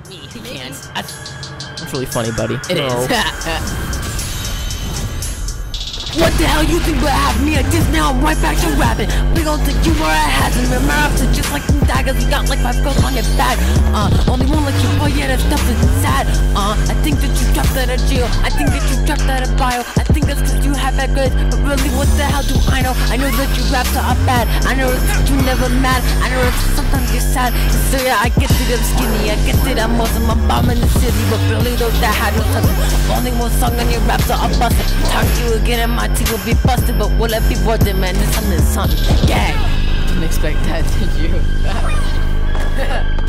He can't. That's really funny, buddy. It is. What the hell you think will happen me? Just now I'm right back to rapping. We gon' take you where I hasn't. Remember, just like some daggers, you got like 5 girls on your back. Only one like you, boy, yeah, that stuff is sad. I think that you dropped out of jail. I think that you dropped out of bio. I think that's cause you have bad grades. But really, what the hell do I know? I know that you raps are bad. I know that you never mad. I know that sometimes you're sad. So yeah, I get it, I'm skinny. I get it, I'm awesome. I'm bombing the city. But really, though, that had no something. Only one song on your raps are busted. Talk to you again and my teeth will be busted, but will it be worth it, man? This something, yeah. Didn't expect that, did you?